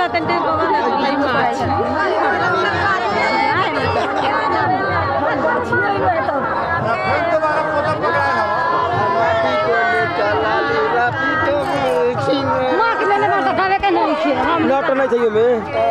लौट नहीं चाहिए मैं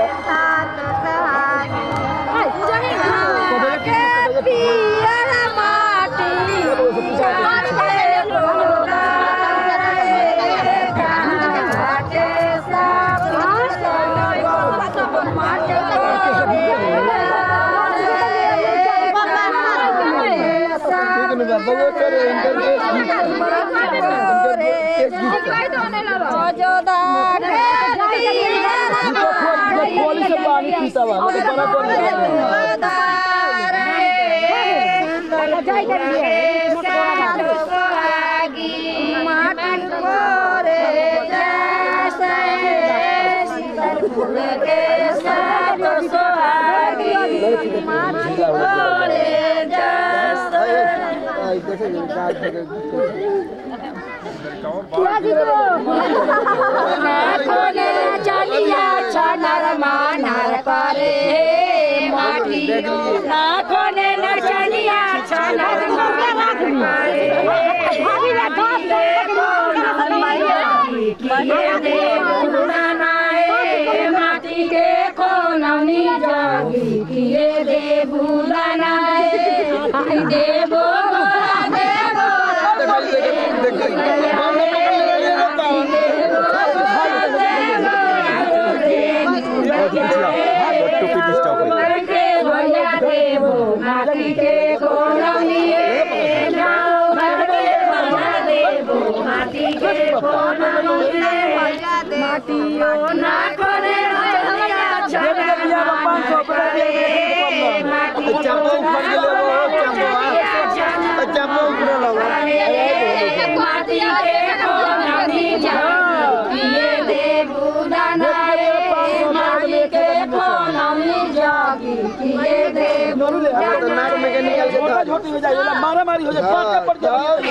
मारा-मारी हो जाए पड़ जाए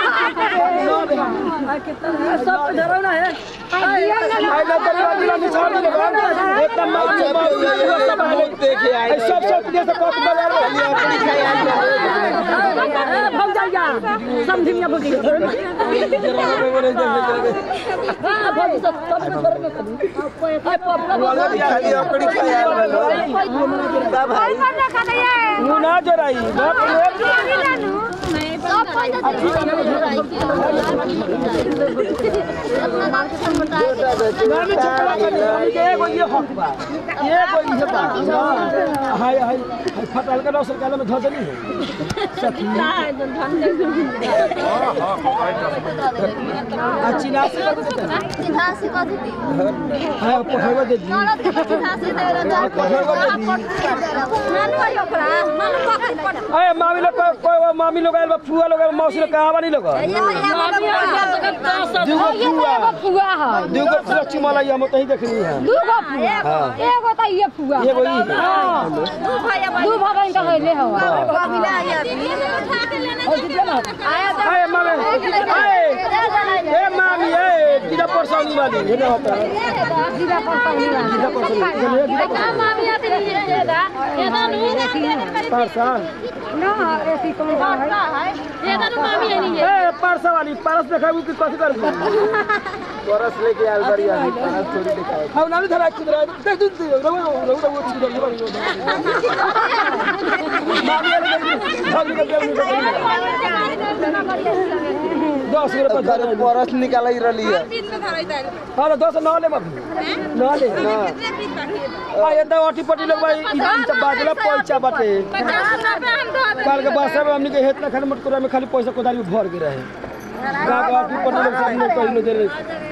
सब डरावना है फटाल का सरकार में धस नहीं मामी लोग फुआ लोग मौसी लोग कहाँ नहीं लोग चुमाला हम कहीं देखनी है परसा वाली परस देखा कि कैसे कर परस लेके आल बढ़िया परस थोड़ी दिखाए हां ना धरा कि धरा देख दूं रहो वो चीज कर दस रुपए परस निकाल ही रही है हां 10 न ले न ले आ ये तो अटी पटी लोग भाई बाजला पैसा बाटे काल के बस में हमनी के हेत लखन मटकुरा में खाली पैसा कोदारी में भर के रहे गाग अटी पटी लोग सब लोग कहिलो दे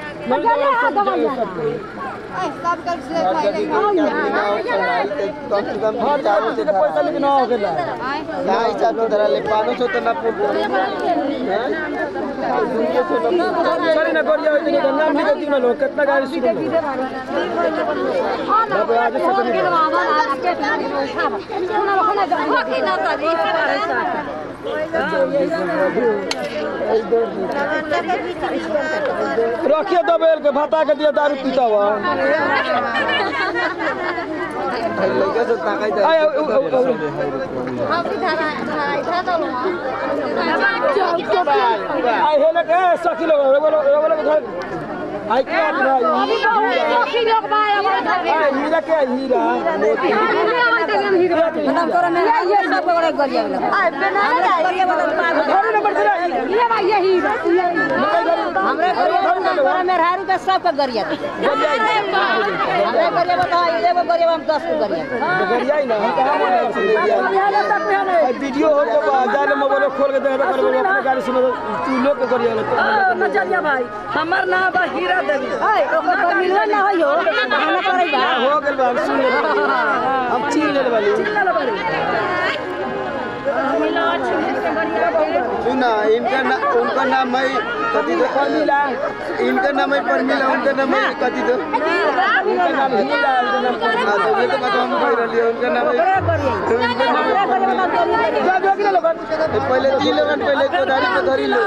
सब कर से पैसा लेके ना हो गेला नहीं चालू धरा ले 500 तो ना चली ना करिया होई के नाम लिख दियो ना लोग कितना गाड़ी शुरू बाबू आज से सखिया दबेल के भाता के दिया दारू पीता हुआ लड़का से ताकाई दे आई हेले के सखी लोग बोलो आई क्या भाई सखी लोग भाई हमारे घर हीरा के हीरा नाम करो मैं ये सब बड़े गरिया आई बना गरिया वाला घर नंबर तेरा ये भाई ये हीरा हमरे गरिया मेरे हारू के सब का गरिया हमरे गरिया बता ये वो गरिया हम 10 गरिया गरिया ही ना हम कहां बोले वीडियो हो जब जाने मोबाइल खोल के देखा कर अपने गाड़ी सुनो तू लोग के गरिया न चलिया भाई हमर ना बा हीरा देवी ओए ओकर मिलवा ना होयो खाना करैबा हो गेल बा हम सुन ले हम चिल ले वाली सुना उनका नाम है कति दो परमिला इनका नाम है परमिला उनका नाम है कति दो उनका नाम हीरा उनका नाम परमिला तो ये तो बात हम कह रही है उनका नाम है जा जो कि लोग पहले 3 लोग पहले कोदारी लो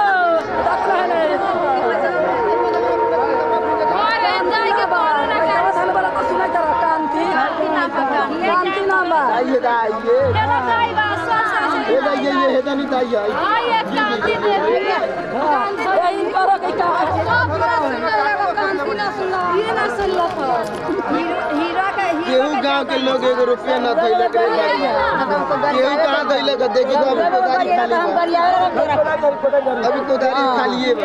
केहू गांव के लोग 1 रुपया ना थैला के केहू कहां थैला के देखी तो अभी कोदारी खाली है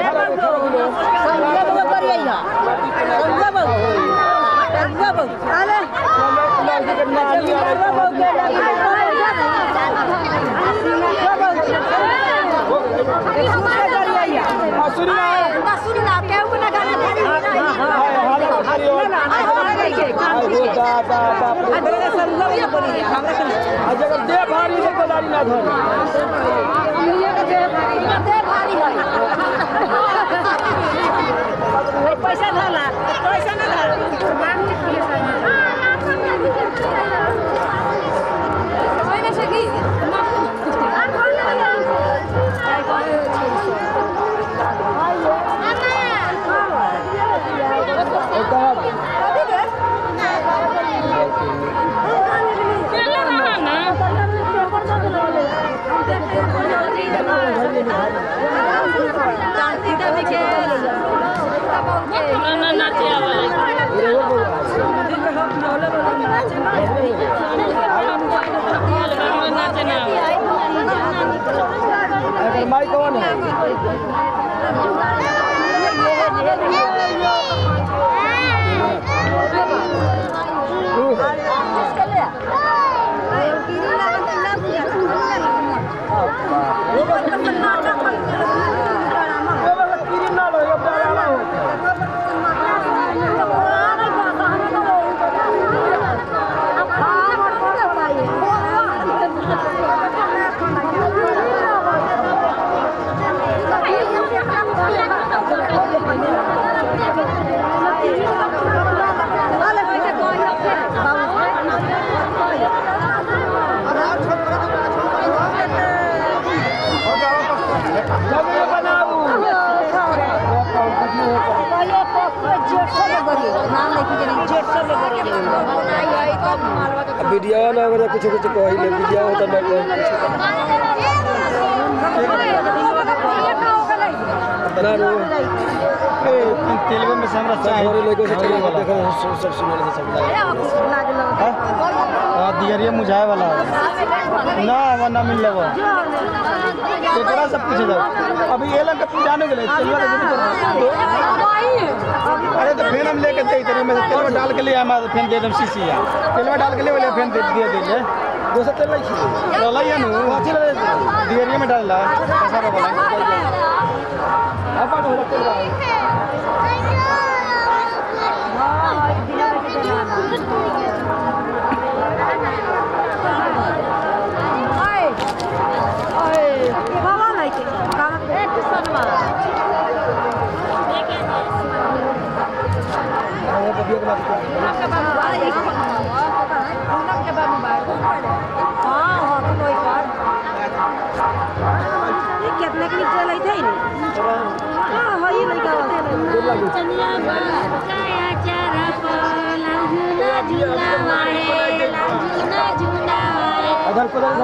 पैसा धला पैसा ना धला माई कौन है वीडियो ना अगर कुछ कहले वीडियो होता ना बना रो ए तेलुगु में हमरा चाहिए लोगों से चले देखो सब सुनने से सब हां दियरिया मुझाए वाला ना वना मिल लेबो केकरा सब पूछे जाओ अभी ये लग जाने गेले तेलवा के अरे तो फिर हम लेके दे इधर में तेलवा डाल के ले हम फिर दे दम सीसिया तेलवा डाल के ले वाले फिर दे दे दोस्त तेल लाई ललाई नु अच्छी लगे दियरिया में डालला ऐसा बोला apa dah telah bawa lagi kalau kesan mah कितने के लिए चलाई थे हां हां ये लड़का अदर को दर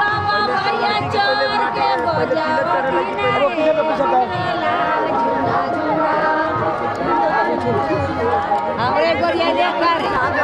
हमरे गोरिया देख कर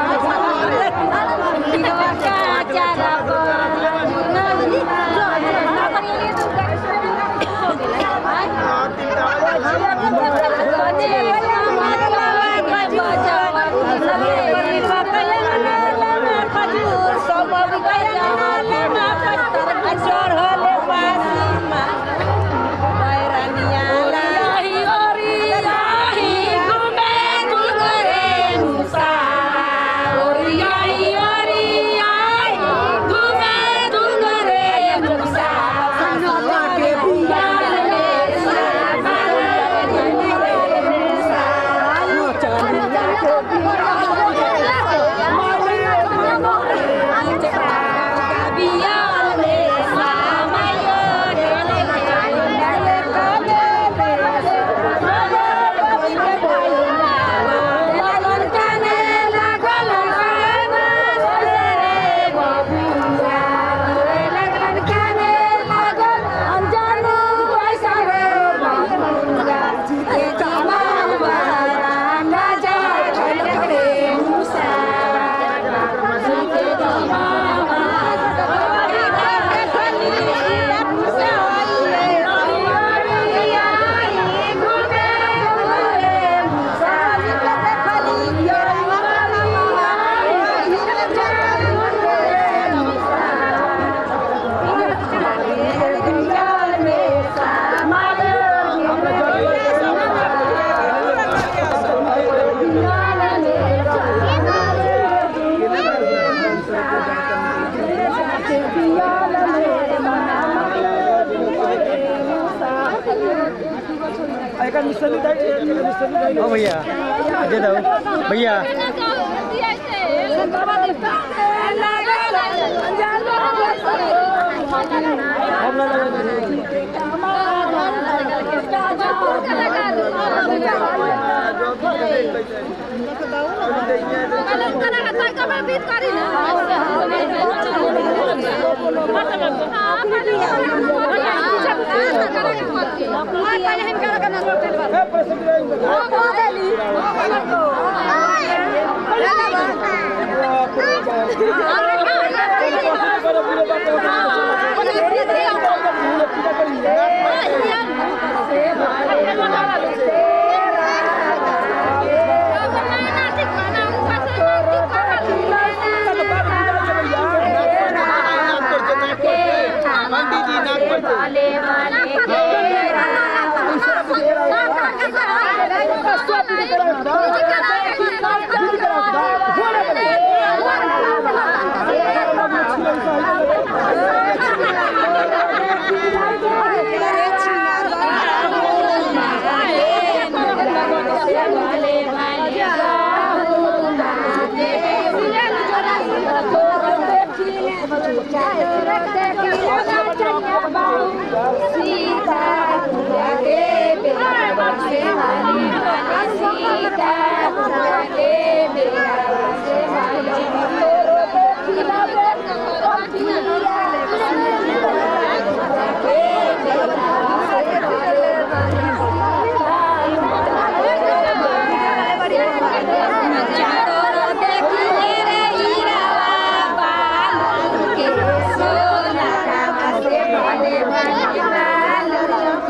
ओ भैया दे दो भैया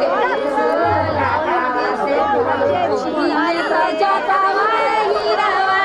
जाता है हीरा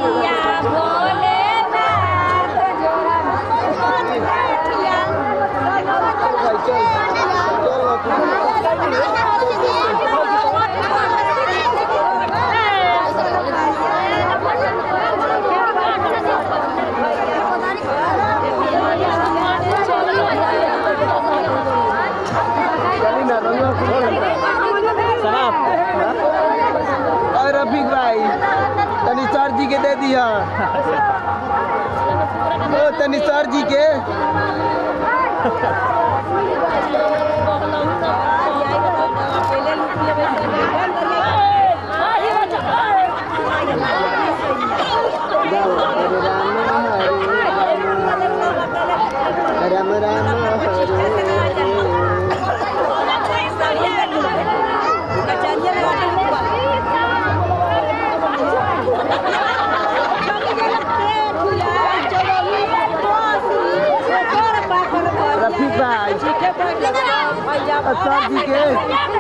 और रफीक भाई तनी सर जी के दे दिया ओ तनी सर जी के राम राम रफीक भाई सर जी के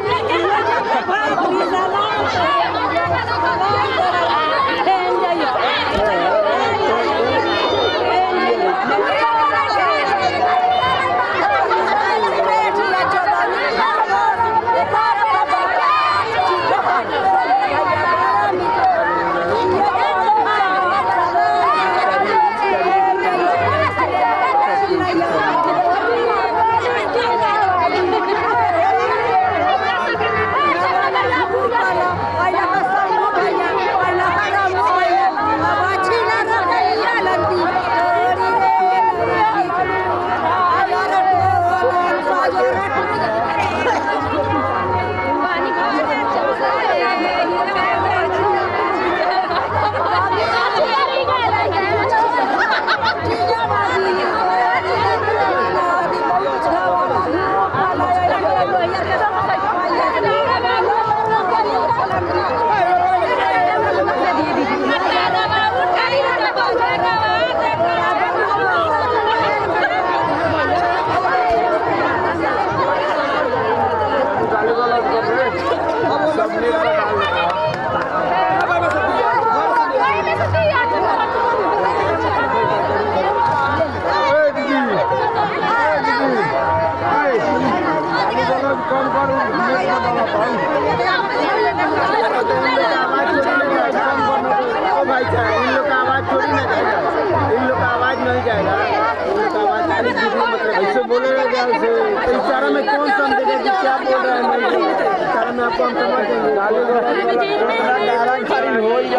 ऐसे बोलेगा क्या उसे तो इशारा में कौन समझेगा कि क्या बोल रहा है मैं इशारा में आपको हम समझ देंगे गाना खाली हो ही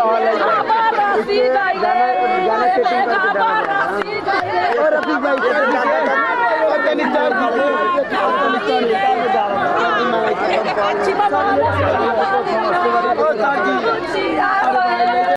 गाना सेटिंग करके डालना और रफीक भाई